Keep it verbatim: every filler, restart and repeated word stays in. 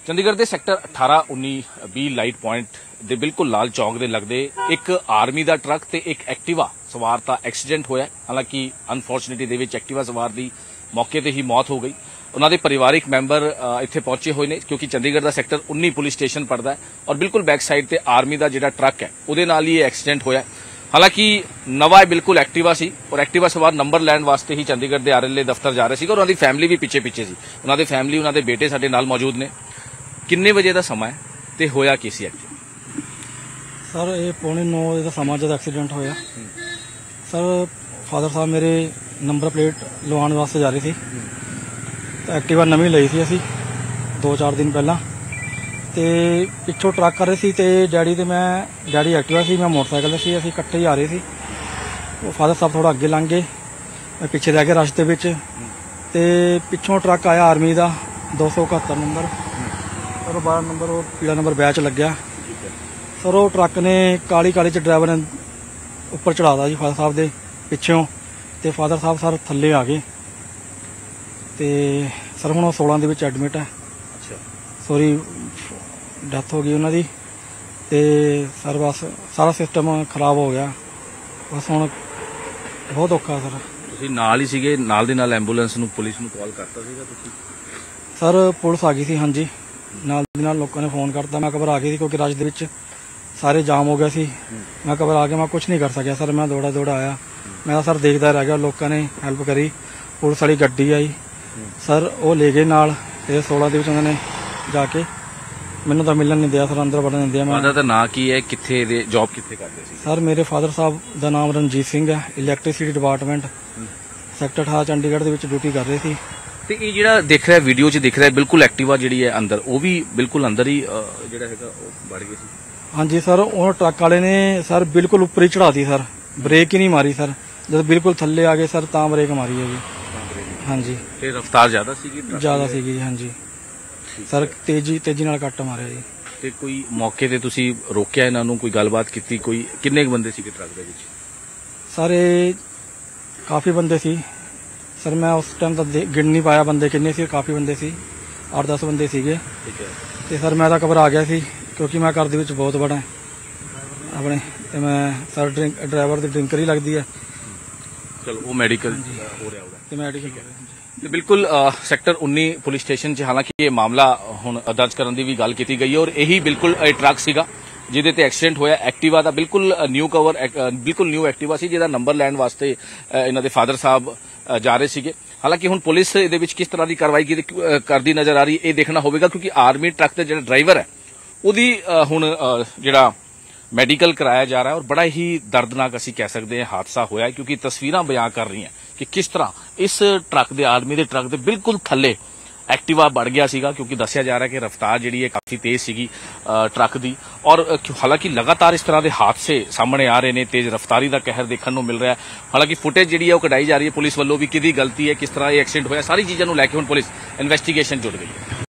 चंडीगढ़ के सैक्टर अठारह उन्नी बीस लाइट पॉइंट दे बिल्कुल लाल चौक दे लगदे एक आर्मी दा ट्रक ते एक एक्टिवा सवार दा एक्सीडेंट होया। हालांकि अनफॉर्चुनेटली दे विच एक्टिवा सवार दी मौके ते ही मौत हो गई। उन्होंने परिवारिक मैंबर इत्थे पहुंचे हुए ने क्योंकि चंडीगढ़ का सैक्टर उन्नी पुलिस स्टेशन पड़ता है और बिल्कुल बैक साइड ते आर्मी का जिहड़ा ट्रक है उहदे नाल ही एक्सीडेंट होया। हालांकि नवा बिल्कुल एक्टिवा सी और एक्टिवा सवार नंबर लैण वास्ते ही चंडीगढ़ के आर एल ए दफ्तर जा रहे थे और उन्होंने फैमिली भी पिछे पिछे सी। उन्होंने फैमिली उन्होंने बेटे साडे नाल मौजूद ने। किन्ने बजे का समा है ते होया की सी एक्सीडेंट? सर ये पौने नौ बजे का समा जब एक्सीडेंट होया। सर फादर साहब मेरे नंबर प्लेट लवाने वास्ते जा रही थी। एक्टिवा नवी ਲਈ ਸੀ ਅਸੀਂ दो चार दिन पहला ਤੇ ਪਿੱਛੋਂ ਟਰੱਕ ਕਰ ਰਹੇ ਸੀ ਤੇ ਡੈਡੀ ਤੇ ਮੈਂ ਡੈਡੀ ਐਕਟਿਵਾ ਸੀ ਮੈਂ ਮੋਟਰਸਾਈਕਲ ਤੇ ਸੀ ਅਸੀਂ ਇਕੱਠੇ ਹੀ ਆ ਰਹੇ ਸੀ। ਉਹ ਫਾਦਰ ਸਾਹਿਬ ਥੋੜਾ ਅੱਗੇ ਲੰਘ ਗਏ ਮੈਂ ਪਿੱਛੇ ਰਹਿ ਗਿਆ ਰਸਤੇ ਵਿੱਚ ਤੇ ਪਿੱਛੋਂ ਟਰੱਕ ਆਇਆ ਆਰਮੀ ਦਾ दो सौ इकहत्तर ਨੰਬਰ ਔਰ बारह ਨੰਬਰ ਉਹ ਪੀਲਾ ਨੰਬਰ ਬੈਚ ਲੱਗਿਆ। ਸਰ ਉਹ ਟਰੱਕ ਨੇ ਕਾਲੀ ਕਾਲੀ ਚ ਡਰਾਈਵਰ ਨੇ ਉੱਪਰ ਚੜਾਦਾ ਜੀ ਫਾਦਰ ਸਾਹਿਬ ਦੇ ਪਿੱਛੋਂ ਤੇ ਫਾਦਰ ਸਾਹਿਬ ਸਰ ਥੱਲੇ ਆ ਗਏ ਤੇ ਸਰ ਹੁਣ ਉਹ सोलह ਦੇ ਵਿੱਚ ਐਡਮਿਟ ਹੈ। ਅੱਛਾ ਸੌਰੀ ਡੈਥ ਹੋ ਗਈ ਉਹਨਾਂ ਦੀ ਤੇ ਸਰ ਬਸ ਸਾਰਾ ਸਿਸਟਮ ਖਰਾਬ ਹੋ ਗਿਆ ਬਸ ਹੁਣ ਬਹੁਤ ਔਖਾ ਸਰ। ਤੁਸੀਂ ਨਾਲ ਹੀ ਸੀਗੇ ਨਾਲ ਦੇ ਨਾਲ ਐਂਬੂਲੈਂਸ ਨੂੰ ਪੁਲਿਸ ਨੂੰ ਕਾਲ ਕਰਤਾ ਸੀਗਾ ਤੁਸੀਂ? ਸਰ ਪੁਲਿਸ ਆ ਗਈ ਸੀ ਹਾਂਜੀ ਨਾਲ ਦੇ ਨਾਲ ਲੋਕਾਂ ਨੇ ਫੋਨ ਕਰਤਾ ਮੈਂ ਘਬਰਾ ਗਈ ਸੀ ਕਿਉਂਕਿ ਰਸ਼ ਦੇ ਵਿੱਚ ਸਾਰੇ ਜਾਮ ਹੋ ਗਿਆ ਸੀ। ਮੈਂ ਘਬਰਾ ਕੇ ਮੈਂ ਕੁਝ ਨਹੀਂ ਕਰ ਸਕਿਆ ਸਰ ਮੈਂ ਦੌੜਾ ਦੌੜਾ ਆਇਆ ਮੈਂ ਸਰ ਦੇਖਦਾ ਰਹਿ ਗਿਆ ਲੋਕਾਂ ਨੇ ਹੈਲਪ ਕਰੀ ਪੁਲਿਸ ਵਾਲੀ ਗੱਡੀ ਆਈ सर वो ले गए नाल ते सोलह ਦੇ ਵਿੱਚ ਉਹਨਾਂ ਨੇ ਜਾ ਕੇ ਮੈਨੂੰ ਤਾਂ ਮਿਲਣ ਨਹੀਂ ਦਿਆ ਸਰ ਅੰਦਰ ਵੜਨ ਨਹੀਂ ਦਿਆ। ਮੈਂ ਫਾਦਰ ਦਾ ਨਾਂ ਕੀ ਹੈ ਕਿੱਥੇ ਦੇ ਜੌਬ ਕਿੱਥੇ ਕਰਦੇ ਸੀ? ਸਰ ਮੇਰੇ ਫਾਦਰ ਸਾਹਿਬ ਦਾ ਨਾਮ ਰਣਜੀਤ ਸਿੰਘ ਹੈ ਇਲੈਕਟ੍ਰਿਸਿਟੀ ਡਿਪਾਰਟਮੈਂਟ ਸੈਕਟਰ ਅਠਾरह ਚੰਡੀਗੜ੍ਹ ਦੇ ਵਿੱਚ ਡਿਊਟੀ ਕਰ ਰਹੇ ਸੀ। ਤੇ ਇਹ ਜਿਹੜਾ ਦਿਖ ਰਿਹਾ ਵੀਡੀਓ 'ਚ ਦਿਖ ਰਿਹਾ ਬਿਲਕੁਲ ਐਕਟਿਵਾ ਜਿਹੜੀ ਹੈ ਅੰਦਰ ਉਹ ਵੀ ਬਿਲਕੁਲ ਅੰਦਰ ਹੀ ਜਿਹੜਾ ਹੈਗਾ ਉਹ ਵੜ ਗਈ ਸੀ? ਹਾਂਜੀ ਸਰ ਉਹ ਟਰੱਕ ਵਾਲੇ ਨੇ ਸਰ ਬਿਲਕੁਲ ਉੱਪਰ ਹੀ ਚੜਾਤੀ ਸਰ ਬ੍ਰੇਕ ਹੀ ਨਹੀਂ ਮਾਰੀ ਸਰ ਜਦ ਬਿਲਕੁਲ ਥੱਲੇ ਆ ਗਏ ਸਰ ਤਾਂ ਬ੍ਰੇਕ ਮਾਰੀ ਹੈ ਜੀ। ਹਾਂਜੀ ਤੇ ਰਫ਼ਤਾਰ ਜ਼ਿਆਦਾ ਸੀਗੀ? ਜ਼ਿਆਦਾ ਸੀਗੀ ਜੀ ਹਾਂਜੀ ਸਰ ਤੇਜ਼ੀ ਤੇਜ਼ੀ ਨਾਲ ਕੱਟ ਮਾਰਿਆ ਜੀ। ਤੇ ਕੋਈ ਮੌਕੇ ਤੇ ਤੁਸੀਂ ਰੋਕਿਆ ਇਹਨਾਂ ਨੂੰ ਕੋਈ ਗੱਲਬਾਤ ਕੀਤੀ? ਕੋਈ ਕਿੰਨੇ ਕੁ ਬੰਦੇ ਸੀਗੇ ਟਰੱਕ ਦੇ ਵਿੱਚ? ਸਰ ਇਹ ਕਾਫੀ ਬੰਦੇ ਸੀ ਸਰ ਮੈਂ ਉਸ ਟਾਈਮ ਤਾਂ ਗਿਣ ਨਹੀਂ ਪਾਇਆ ਬੰਦੇ ਕਿੰਨੇ ਸੀ ਕਾਫੀ ਬੰਦੇ ਸੀ ਅੱਠ ਦਸ ਬੰਦੇ ਸੀਗੇ। ਠੀਕ ਹੈ ਤੇ ਸਰ ਮੈਂ ਤਾਂ ਘਬਰਾ ਗਿਆ ਸੀ ਕਿਉਂਕਿ ਮੈਂ ਘਰ ਦੇ ਵਿੱਚ ਬਹੁਤ ਬੜਾ ਆਪਣੇ ਤੇ ਮੈਂ ਸਰ ਡਰਿੰਕ ਡਰਾਈਵਰ ਦੀ ਡਰਿੰਕਰ ਹੀ ਲੱਗਦੀ ਹੈ। ਚਲੋ ਉਹ ਮੈਡੀਕਲ ਹੋ ਰਿਹਾ ਹੋਗਾ ਤੇ ਮੈਡੀਕਲ ਤੇ ਬਿਲਕੁਲ ਸੈਕਟਰ उन्नी ਪੁਲਿਸ ਸਟੇਸ਼ਨ 'ਚ ਹਾਲਾਂਕਿ ਇਹ ਮਾਮਲਾ ਹੁਣ ਦਰਜ ਕਰਨ ਦੀ ਵੀ ਗੱਲ ਕੀਤੀ ਗਈ ਹੈ ਔਰ ਇਹੀ ਬਿਲਕੁਲ ਇਹ ਟਰੱਕ ਸੀਗਾ ਜਿਹਦੇ ਤੇ ਐਕਸੀਡੈਂਟ ਹੋਇਆ। ਐਕਟਿਵਾ ਦਾ ਬਿਲਕੁਲ ਨਿਊ ਕਵਰ ਬਿਲਕੁਲ ਨਿਊ ਐਕਟਿਵਾ ਸੀ ਜਿਹਦਾ ਨੰਬਰ ਲੈਣ ਵਾਸਤੇ ਇਹਨਾਂ ਦੇ ਫਾਦਰ ਸਾਹਿਬ ਜਾ ਰਹੇ ਸੀਗੇ। ਹਾਲਾਂਕਿ ਹੁਣ ਪੁਲਿਸ ਇਹਦੇ ਵਿੱਚ ਕਿਸ ਤਰ੍ਹਾਂ ਦੀ ਕਾਰਵਾਈ ਕਰਦੀ ਨਜ਼ਰ ਆ ਰਹੀ ਇਹ ਦੇਖਣਾ ਹੋਵੇਗਾ ਕਿਉਂਕਿ ਆਰਮੀ ਟਰੱਕ ਦਾ ਜਿਹੜਾ ਡਰਾਈਵਰ ਹੈ ਉਹਦੀ ਹੁਣ ਜਿਹੜਾ ਮੈਡੀਕਲ कराया जा रहा है और बड़ा ही दर्दनाक असी कह सकते हैं हादसा होया क्योंकि तस्वीरां बयां कर रही हैं कि किस तरह इस ट्रक दे आर्मी दे ट्रक दे बिल्कुल थल्ले एक्टिवा बढ़ गया सीगा क्योंकि दस्या जा रहा है कि रफ्तार जिहड़ी है काफ़ी तेज़ सीगी ट्रक दी और हालांकि लगातार इस तरह के हादसे सामने आ रहे हैं तेज़ रफ्तारी का कहर देखने को मिल रहा है। हालांकि फुटेज जिहड़ी है वो कढाई जा रही है पुलिस वालों भी किहदी गलती है किस तरह ये एक्सीडेंट होया सारी चीज़ों को लैके हुण पुलिस इन्वेस्टिगेशन जुड़ गई है।